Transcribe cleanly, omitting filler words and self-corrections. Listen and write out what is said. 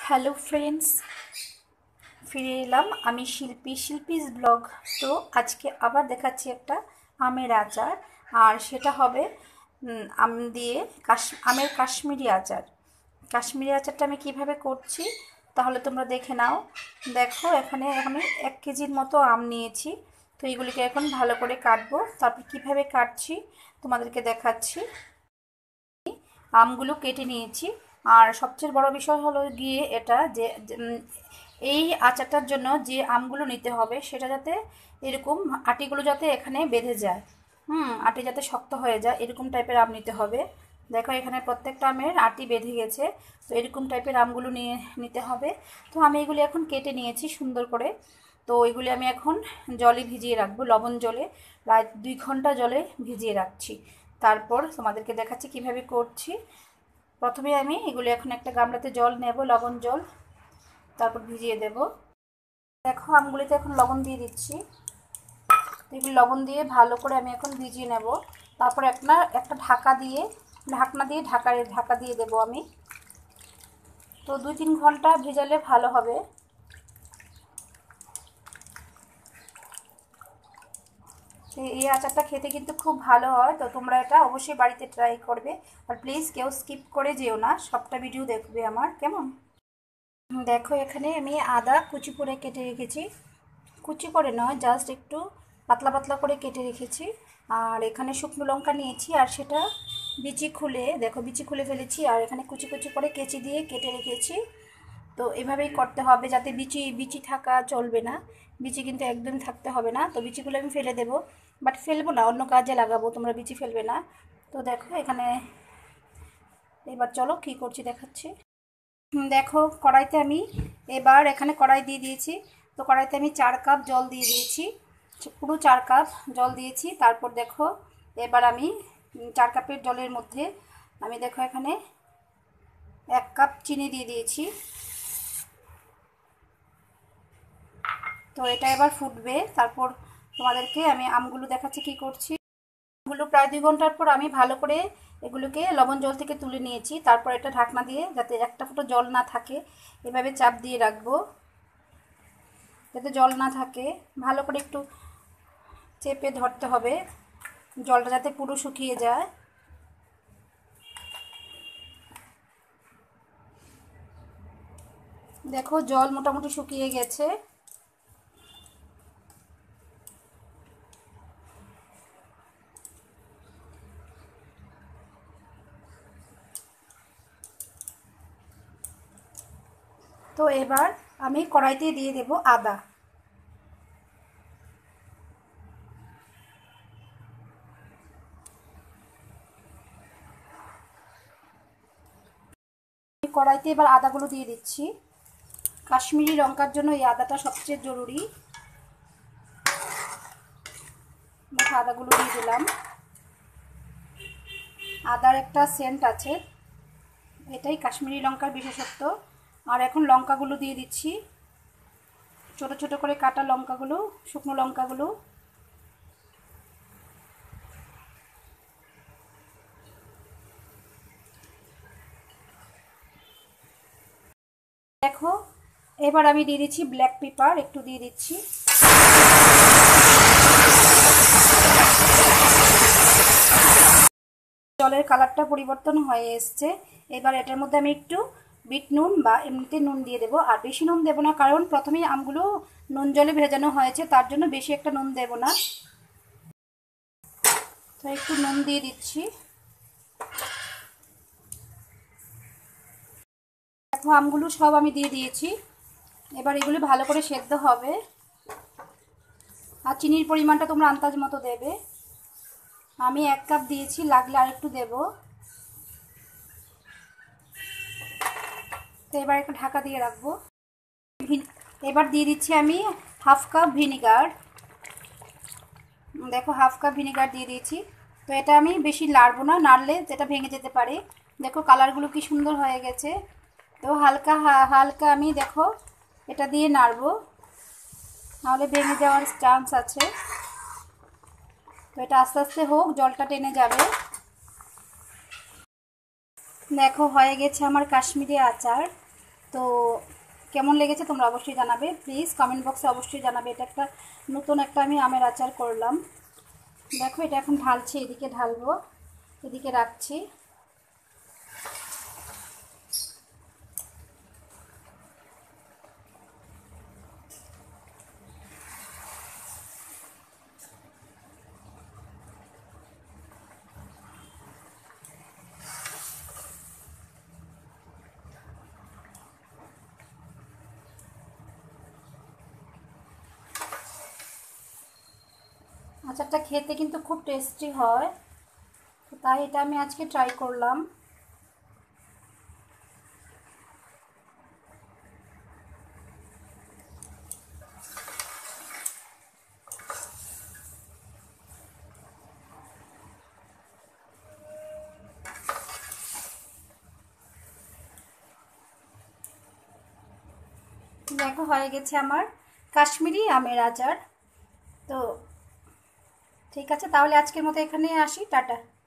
Hello friends, ফিরে এলাম আমি শিল্পীস ব্লগ। তো আজকে আবার দেখাচ্ছি একটা আমের আচার, আর সেটা হবে আম দিয়ে আমের কাশ্মীরি আচার। কাশ্মীরি আচারটা আমি কিভাবে করছি তাহলে তোমরা দেখে নাও। দেখো, এখানে আমি 1 কেজির মতো আম নিয়েছি। তো এইগুলিকে এখন ভালো করে কাটবো, তারপর কিভাবে কাটছি তোমাদেরকে দেখাচ্ছি। আমগুলো কেটে নিয়েছি। আর সবচেয়ে বড় বিষয় হলো গিয়ে এটা যে এই আচারটার জন্য যে আমগুলো নিতে হবে সেটা যাতে এরকম আটিগুলো যাতে এখানে বেঁধে যায়, আটি যাতে শক্ত হয়ে যায়, এরকম টাইপের আম নিতে হবে। দেখো, এখানে প্রত্যেকটা আমের আটি বেঁধে গেছে। তো এরকম টাইপের আমগুলো নিতে হবে। তো আমি এগুলি এখন কেটে নিয়েছি সুন্দর করে। তো এগুলি আমি এখন জলে ভিজিয়ে রাখবো, লবণ জলে প্রায় 2 ঘন্টা জলে ভিজিয়ে রাখছি। তারপর তোমাদেরকে দেখাচ্ছি কিভাবে করছি। প্রথমে আমি এগুলো এখন একটা গামলাতে জল নেব, লবণ জল, তারপর ভিজিয়ে দেব। দেখো, আমগুলিতে এখন লবণ দিয়ে দিচ্ছি। এগুলো লবণ দিয়ে ভালো করে আমি এখন ভিজিয়ে নেব। তারপর একটা ঢাকনা দিয়ে ঢাকা দিয়ে দেব আমি। তো 2-3 ঘন্টা ভেজালে ভালো হবে। এই আচারটা খেতে কিন্তু খুব ভালো হয়। তো তোমরা এটা অবশ্যই বাড়িতে ট্রাই করবে। আর প্লিজ কেউ স্কিপ করে যেও না, সবটা ভিডিও দেখবে আমার, কেমন? দেখো, এখানে আমি আদা কুচি করে কেটে রেখেছি। কুচি করে নয়, জাস্ট একটু পাতলা পাতলা করে কেটে রেখেছি। আর এখানে শুকনো লঙ্কা নিয়েছি, আর সেটা বিচি খুলে ফেলেছি। আর এখানে কুচি কুচি করে কেচি দিয়ে কেটে রেখেছি। তো এভাবেই করতে হবে, যাতে বিচি থাকা চলবে না। বিচি কিন্তু একদম থাকতে হবে না। তো বিচিগুলো আমি ফেলে দেবো, বাট ফেলবো না, অন্য কাজে লাগাবো, তোমরা বিচি ফেলবে না। তো দেখো এখানে, এবার চলো কী করছি দেখাচ্ছি। দেখো, এখানে কড়াই দিয়ে দিয়েছি। তো কড়াইতে আমি 4 কাপ জল দিয়ে দিয়েছি, পুরো 4 কাপ জল দিয়েছি। তারপর দেখো, এবার আমি 4 কাপের জলের মধ্যে আমি দেখো এখানে 1 কাপ চিনি দিয়ে দিয়েছি। তো এটা এবার ফুটবে। তারপর তোমাদেরকে আমি আমগুলো দেখাচ্ছি কি করছি। আমগুলো প্রায় 2 ঘন্টার পর আমি ভালো করে এগুলোকে লবণ জল থেকে তুলে নিয়েছি। তারপর এটা ঢাকনা দিয়ে, যাতে একটা ফোঁটা জল না থাকে, এভাবে চাপ দিয়ে রাখবো, যাতে জল না থাকে। ভালো করে একটু চেপে ধরতে হবে, জলটা যাতে পুরো শুকিয়ে যায়। দেখো, জল মোটামুটি শুকিয়ে গেছে। তো এবার আমি কড়াইতে দিয়ে দেব আদা। কড়াইতে এবার আদাগুলো দিয়ে দিচ্ছি। কাশ্মীরি লঙ্কার জন্য এই আদাটা সবচেয়ে জরুরি। আদাগুলো দিয়ে দিলাম। আদার একটা সেন্ট আছে, এটাই কাশ্মীরি লঙ্কার বিশেষত্ব। আর এখন লঙ্কাগুলো দিয়ে দিচ্ছি, ছোট ছোট করে কাটা লঙ্কাগুলো, শুকনো লঙ্কাগুলো। দেখো, এবার আমি দিয়ে দিচ্ছি ব্ল্যাক পেপার, একটু দিয়ে দিচ্ছি। জলের কালারটা পরিবর্তন হয়ে এসছে। এবার এটার মধ্যে আমি একটু বিট নুন বা এমনিতে নুন দিয়ে দেবো। আর বেশি নুন দেবো না, কারণ প্রথমেই আমগুলো নুন জলে ভেজানো হয়েছে, তার জন্য বেশি একটা নুন দেবো না। তো একটু নুন দিয়ে দিচ্ছি। দেখো, আমগুলো সব আমি দিয়ে দিয়েছি। এবার এগুলো ভালো করে সেদ্ধ হবে। আর চিনির পরিমাণটা তোমরা আন্দাজ মতো দেবে। আমি 1 কাপ দিয়েছি, লাগলে আর একটু দেবো। তো এবার একটু ঢাকা দিয়ে রাখবো। এবার দিয়ে দিচ্ছি আমি 1/2 কাপ ভিনিগার। দেখো, 1/2 কাপ ভিনিগার দিয়ে দিয়েছি। তো এটা আমি বেশি নাড়বো না, নাড়লে এটা ভেঙে যেতে পারে। দেখো, কালারগুলো কি সুন্দর হয়ে গেছে। তো হালকা হালকা আমি দেখো এটা দিয়ে নাড়বো, নাহলে ভেঙে যাওয়ার চান্স আছে। তো এটা আস্তে আস্তে হোক, জলটা টেনে যাবে। দেখো, হয়ে গেছে আমার কাশ্মীরি আচার। তো কেমন লেগেছে তোমরা অবশ্যই জানাবে, প্লিজ কমেন্ট বক্সে অবশ্যই জানাবে। এটা একটা নতুন একটা আমি আমের আচার করলাম। দেখো এটা এখন ঢালছি, এদিকে ঢালবো, এদিকে রাখছি। আচারটা খেতে কিন্তু খুব টেস্টি হয়, তো তাই এটা আমি আজকে ট্রাই করলাম। দেখো হয়ে গেছে আমার কাশ্মীরি আমের আচার। তো ঠিক আছে, তাহলে আজকের মতো এখানে আসি, টাটা।